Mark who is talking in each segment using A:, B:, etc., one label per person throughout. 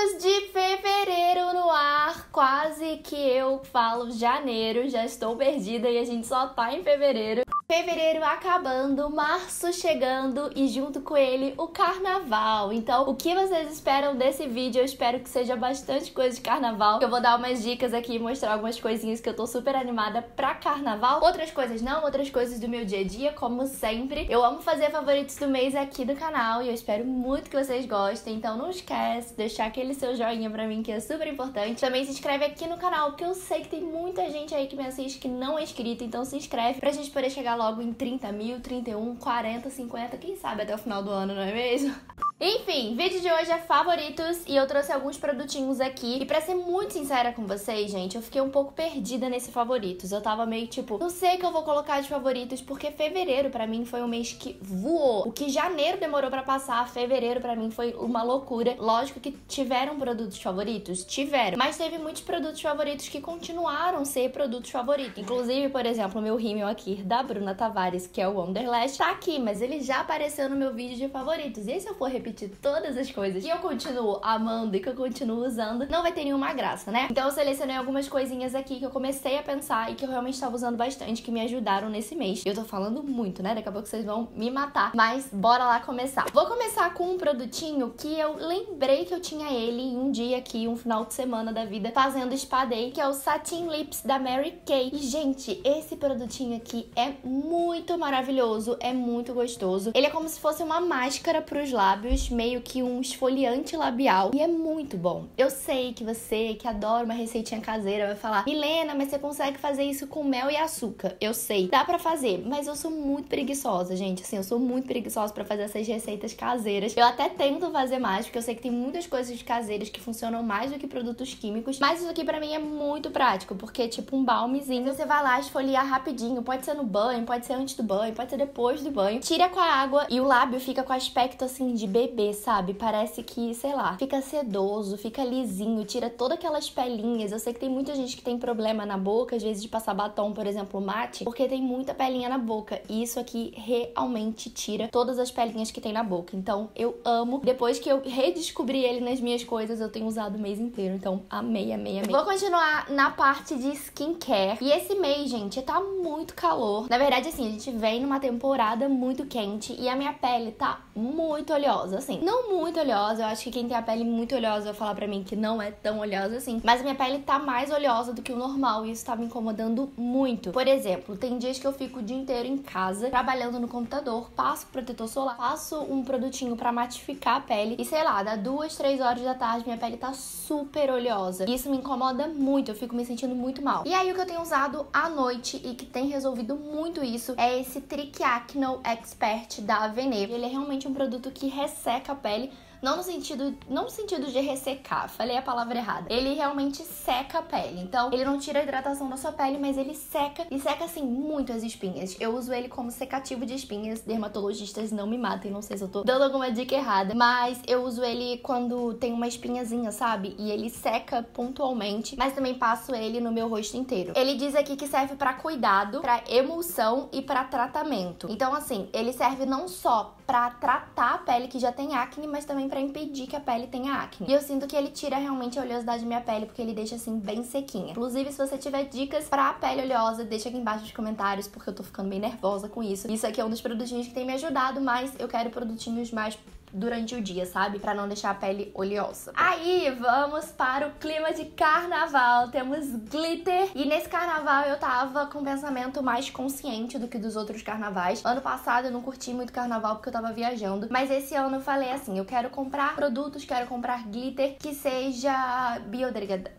A: Favoritos de fevereiro no ar, quase que eu falo janeiro, já estou perdida e a gente só tá em fevereiro. Fevereiro acabando, março chegando e junto com ele o carnaval. Então, o que vocês esperam desse vídeo? Eu espero que seja bastante coisa de carnaval. Eu vou dar umas dicas aqui e mostrar algumas coisinhas que eu tô super animada pra carnaval. Outras coisas não, outras coisas do meu dia a dia, como sempre. Eu amo fazer favoritos do mês aqui do canal e eu espero muito que vocês gostem. Então não esquece de deixar aquele seu joinha pra mim, que é super importante. Também se inscreve aqui no canal, porque eu sei que tem muita gente aí que me assiste que não é inscrita. Então se inscreve pra gente poder chegar logo em 30 mil, 31, 40, 50, quem sabe até o final do ano, não é mesmo? Enfim, vídeo de hoje é favoritos e eu trouxe alguns produtinhos aqui. E pra ser muito sincera com vocês, gente, eu fiquei um pouco perdida nesse favoritos. Eu tava meio tipo, não sei o que eu vou colocar de favoritos, porque fevereiro pra mim foi um mês que voou. O que janeiro demorou pra passar, fevereiro pra mim foi uma loucura. Lógico que tiveram produtos favoritos, tiveram. Mas teve muitos produtos favoritos que continuaram a ser produtos favoritos. Inclusive, por exemplo, o meu rímel aqui da Bruna Tavares, que é o Wonderlast, tá aqui, mas ele já apareceu no meu vídeo de favoritos. E se eu for repetir todas as coisas que eu continuo amando e que eu continuo usando, não vai ter nenhuma graça, né? Então eu selecionei algumas coisinhas aqui que eu comecei a pensar e que eu realmente estava usando bastante, que me ajudaram nesse mês. Eu tô falando muito, né? Daqui a pouco vocês vão me matar, mas bora lá começar. Vou começar com um produtinho que eu lembrei que eu tinha ele em um dia aqui, um final de semana da vida, fazendo spa day, que é o Satin Lips da Mary Kay. E, gente, esse produtinho aqui é muito maravilhoso, é muito gostoso. Ele é como se fosse uma máscara pros lábios, meio que um esfoliante labial, e é muito bom. Eu sei que você que adora uma receitinha caseira vai falar, Milena, mas você consegue fazer isso com mel e açúcar. Eu sei, dá pra fazer, mas eu sou muito preguiçosa, gente, assim, eu sou muito preguiçosa pra fazer essas receitas caseiras. Eu até tento fazer mais, porque eu sei que tem muitas coisas caseiras que funcionam mais do que produtos químicos, mas isso aqui pra mim é muito prático, porque é tipo um balmezinho, você vai lá esfoliar rapidinho, pode ser no banho, pode ser antes do banho, pode ser depois do banho, tira com a água e o lábio fica com aspecto assim de bebê, sabe? Parece que, sei lá, fica sedoso, fica lisinho, tira todas aquelas pelinhas. Eu sei que tem muita gente que tem problema na boca, às vezes de passar batom, por exemplo, mate, porque tem muita pelinha na boca. E isso aqui realmente tira todas as pelinhas que tem na boca. Então, eu amo. Depois que eu redescobri ele nas minhas coisas, eu tenho usado o mês inteiro. Então, amei, amei, amei. Vou continuar na parte de skincare. E esse mês, gente, tá muito calor. Na verdade, assim, a gente vem numa temporada muito quente e a minha pele tá muito oleosa, assim. Não muito oleosa, eu acho que quem tem a pele muito oleosa vai falar pra mim que não é tão oleosa assim. Mas a minha pele tá mais oleosa do que o normal e isso tá me incomodando muito. Por exemplo, tem dias que eu fico o dia inteiro em casa, trabalhando no computador, passo protetor solar, passo um produtinho pra matificar a pele e sei lá, dá 2, 3 horas da tarde, minha pele tá super oleosa. E isso me incomoda muito, eu fico me sentindo muito mal. E aí o que eu tenho usado à noite e que tem resolvido muito isso é esse Trick Acne Expert da Avene. Ele é realmente um produto que resseca a pele, não no sentido de ressecar, falei a palavra errada. Ele realmente seca a pele. Então, ele não tira a hidratação da sua pele, mas ele seca, e seca, assim, muito as espinhas. Eu uso ele como secativo de espinhas. Dermatologistas não me matem, não sei se eu tô dando alguma dica errada, mas eu uso ele quando tem uma espinhazinha, sabe? E ele seca pontualmente, mas também passo ele no meu rosto inteiro. Ele diz aqui que serve pra cuidado, pra emulsão e pra tratamento. Então, assim, ele serve não só pra tratar a pele que já tem acne, mas também pra impedir que a pele tenha acne. E eu sinto que ele tira realmente a oleosidade da minha pele, porque ele deixa assim bem sequinha. Inclusive, se você tiver dicas pra pele oleosa, deixa aqui embaixo nos comentários, porque eu tô ficando bem nervosa com isso. Isso aqui é um dos produtinhos que tem me ajudado, mas eu quero produtinhos mais durante o dia, sabe? Pra não deixar a pele oleosa. Aí, vamos para o clima de carnaval. Temos glitter. E nesse carnaval eu tava com um pensamento mais consciente do que dos outros carnavais. Ano passado eu não curti muito carnaval porque eu tava viajando. Mas esse ano eu falei assim, eu quero comprar produtos, quero comprar glitter que seja biodegradável.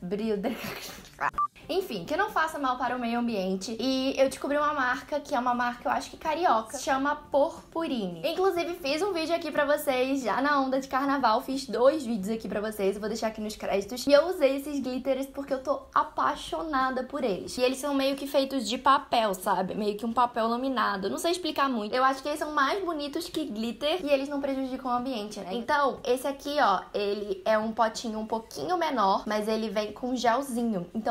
A: Enfim, que não faça mal para o meio ambiente. E eu descobri uma marca, que é uma marca, eu acho que carioca, se chama Purpurine. Inclusive, fiz um vídeo aqui pra vocês, já na onda de carnaval. Fiz 2 vídeos aqui pra vocês, eu vou deixar aqui nos créditos. E eu usei esses glitters porque eu tô apaixonada por eles. E eles são meio que feitos de papel, sabe? Meio que um papel laminado. Eu não sei explicar muito. Eu acho que eles são mais bonitos que glitter e eles não prejudicam o ambiente, né? Então, esse aqui, ó, ele é um potinho um pouquinho menor, mas ele vem com gelzinho. Então é muito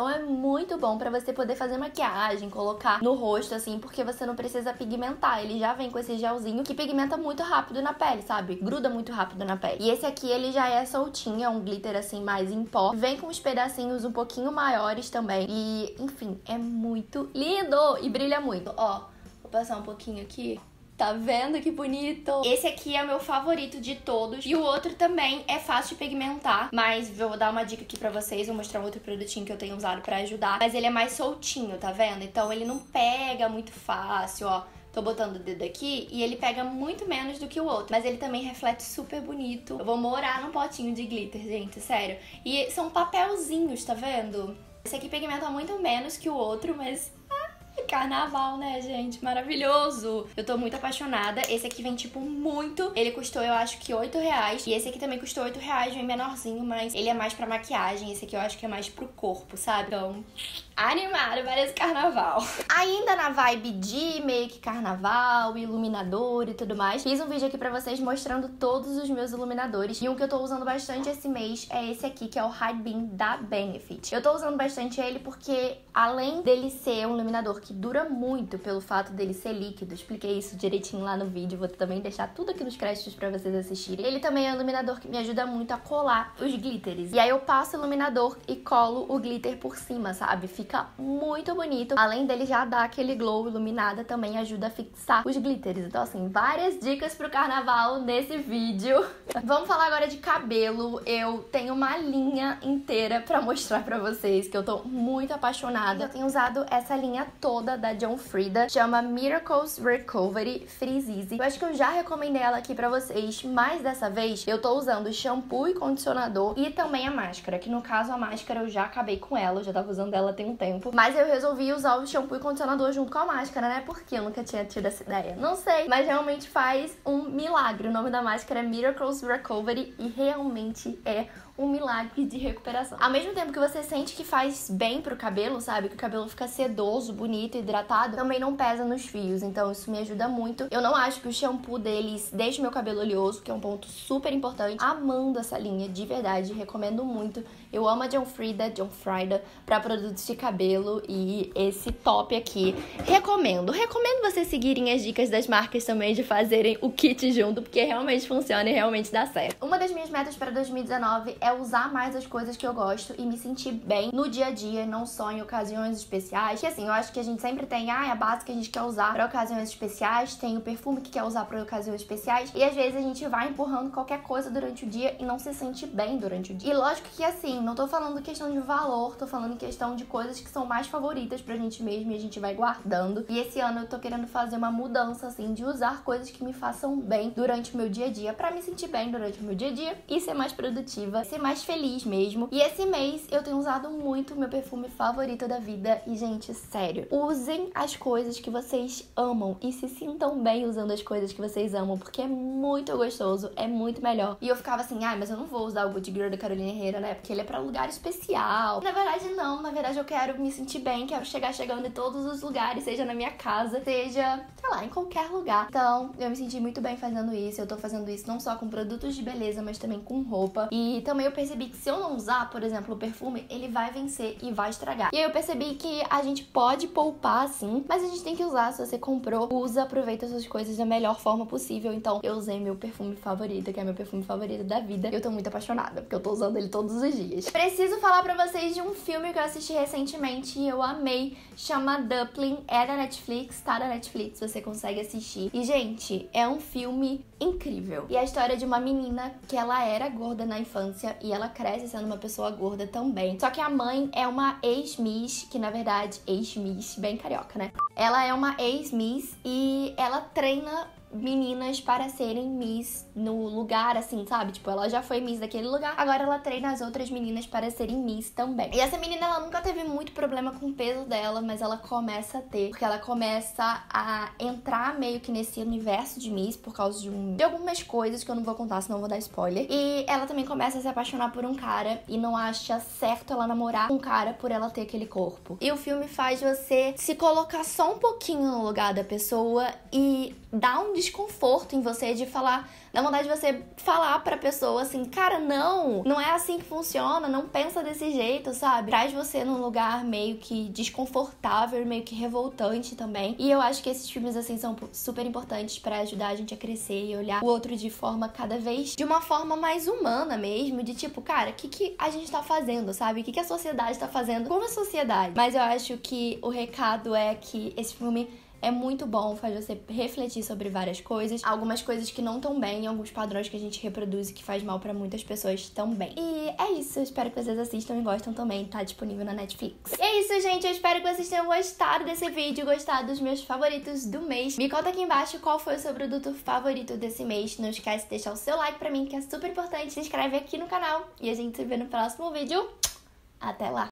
A: muito bom pra você poder fazer maquiagem, colocar no rosto, assim, porque você não precisa pigmentar. Ele já vem com esse gelzinho que pigmenta muito rápido na pele, sabe? Gruda muito rápido na pele. E esse aqui, ele já é soltinho, é um glitter, assim, mais em pó. Vem com os pedacinhos um pouquinho maiores também. E, enfim, é muito lindo e brilha muito. Ó, vou passar um pouquinho aqui. Tá vendo que bonito? Esse aqui é o meu favorito de todos. E o outro também é fácil de pigmentar. Mas vou dar uma dica aqui pra vocês. Vou mostrar um outro produtinho que eu tenho usado pra ajudar. Mas ele é mais soltinho, tá vendo? Então ele não pega muito fácil, ó. Tô botando o dedo aqui e ele pega muito menos do que o outro. Mas ele também reflete super bonito. Eu vou morar num potinho de glitter, gente, sério. E são papelzinhos, tá vendo? Esse aqui pigmenta muito menos que o outro, mas... carnaval, né, gente? Maravilhoso! Eu tô muito apaixonada. Esse aqui vem, tipo, muito. Ele custou, eu acho que R$8. E esse aqui também custou R$8, vem menorzinho, mas ele é mais pra maquiagem. Esse aqui eu acho que é mais pro corpo, sabe? Então, animada para esse carnaval. Ainda na vibe de meio que carnaval, iluminador e tudo mais, fiz um vídeo aqui pra vocês mostrando todos os meus iluminadores. E um que eu tô usando bastante esse mês é esse aqui, que é o Hide Beam da Benefit. Eu tô usando bastante ele porque, além dele ser um iluminador que dura muito pelo fato dele ser líquido, expliquei isso direitinho lá no vídeo, vou também deixar tudo aqui nos créditos pra vocês assistirem. Ele também é um iluminador que me ajuda muito a colar os glitters. E aí eu passo o iluminador e colo o glitter por cima, sabe? Fica muito bonito. Além dele já dar aquele glow iluminada, também ajuda a fixar os glitters. Então, assim, várias dicas pro carnaval nesse vídeo. Vamos falar agora de cabelo. Eu tenho uma linha inteira pra mostrar pra vocês, que eu tô muito apaixonada. Eu tenho usado essa linha toda da John Frieda, chama Miracles Recovery Freeze Easy. Eu acho que eu já recomendei ela aqui pra vocês, mas dessa vez eu tô usando shampoo e condicionador e também a máscara, que no caso a máscara eu já acabei com ela, eu já tava usando ela tem um tempo, mas eu resolvi usar o shampoo e condicionador junto com a máscara, né? Porque eu nunca tinha tido essa ideia. Não sei, mas realmente faz um milagre. O nome da máscara é Miracles Recovery e realmente é um milagre de recuperação. Ao mesmo tempo que você sente que faz bem pro cabelo, sabe? Que o cabelo fica sedoso, bonito, hidratado, também não pesa nos fios, então isso me ajuda muito. Eu não acho que o shampoo deles deixe meu cabelo oleoso, que é um ponto super importante. Amando essa linha, de verdade, recomendo muito. Eu amo a John Frieda pra produtos de cabelo e esse top aqui. Recomendo vocês seguirem as dicas das marcas também de fazerem o kit junto, porque realmente funciona e realmente dá certo. Uma das minhas metas para 2019 é usar mais as coisas que eu gosto e me sentir bem no dia a dia, não só em ocasiões especiais. Que assim, eu acho que a gente sempre tem a base que a gente quer usar para ocasiões especiais, tem o perfume que quer usar para ocasiões especiais, e às vezes a gente vai empurrando qualquer coisa durante o dia e não se sente bem durante o dia. E lógico que assim, não tô falando questão de valor, tô falando questão de coisas que são mais favoritas pra gente mesmo e a gente vai guardando. E esse ano eu tô querendo fazer uma mudança, assim, de usar coisas que me façam bem durante o meu dia a dia, pra me sentir bem durante o meu dia a dia e ser mais produtiva, ser mais feliz mesmo. E esse mês eu tenho usado muito o meu perfume favorito da vida e, gente, sério, usem as coisas que vocês amam e se sintam bem usando as coisas que vocês amam, porque é muito gostoso, é muito melhor. E eu ficava assim, mas eu não vou usar o Good Girl da Carolina Herrera, né, porque ele é pra lugar especial. Na verdade, não. Na verdade, eu quero me sentir bem, quero chegar chegando em todos os lugares, seja na minha casa, seja, sei lá, em qualquer lugar. Então, eu me senti muito bem fazendo isso. Eu tô fazendo isso não só com produtos de beleza, mas também com roupa. E também eu percebi que se eu não usar, por exemplo, o perfume, ele vai vencer e vai estragar. E aí eu percebi que a gente pode poupar, sim, mas a gente tem que usar. Se você comprou, usa, aproveita suas coisas da melhor forma possível. Então, eu usei meu perfume favorito, que é meu perfume favorito da vida. E eu tô muito apaixonada, porque eu tô usando ele todos os dias. Preciso falar pra vocês de um filme que eu assisti recentemente e eu amei. Chama Dumpling, é da Netflix, tá da Netflix, você consegue assistir. E, gente, é um filme incrível. E é a história de uma menina que ela era gorda na infância e ela cresce sendo uma pessoa gorda também. Só que a mãe é uma ex-miss, que na verdade, ex-miss, bem carioca, né? Ela é uma ex-miss e ela treina meninas para serem Miss no lugar, assim, sabe? Tipo, ela já foi Miss daquele lugar, agora ela treina as outras meninas para serem Miss também. E essa menina, ela nunca teve muito problema com o peso dela, mas ela começa a ter, porque ela começa a entrar meio que nesse universo de Miss por causa de algumas coisas que eu não vou contar, senão eu vou dar spoiler. E ela também começa a se apaixonar por um cara e não acha certo ela namorar um cara por ela ter aquele corpo. E o filme faz você se colocar só um pouquinho no lugar da pessoa e dar um desconforto em você, de falar, dá vontade de você falar pra pessoa assim, cara, não é assim que funciona, não pensa desse jeito, sabe? Traz você num lugar meio que desconfortável, meio que revoltante também. E eu acho que esses filmes, assim, são super importantes pra ajudar a gente a crescer e olhar o outro de forma cada vez, de uma forma mais humana mesmo, de tipo, cara, o que a gente tá fazendo, sabe? O que a sociedade tá fazendo como a sociedade? Mas eu acho que o recado é que esse filme é muito bom, faz você refletir sobre várias coisas. Algumas coisas que não tão bem, alguns padrões que a gente reproduz e que faz mal pra muitas pessoas também. E é isso, eu espero que vocês assistam e gostam também, tá disponível na Netflix. E é isso, gente, eu espero que vocês tenham gostado desse vídeo, gostado dos meus favoritos do mês. Me conta aqui embaixo qual foi o seu produto favorito desse mês. Não esquece de deixar o seu like pra mim, que é super importante. Se inscreve aqui no canal e a gente se vê no próximo vídeo. Até lá!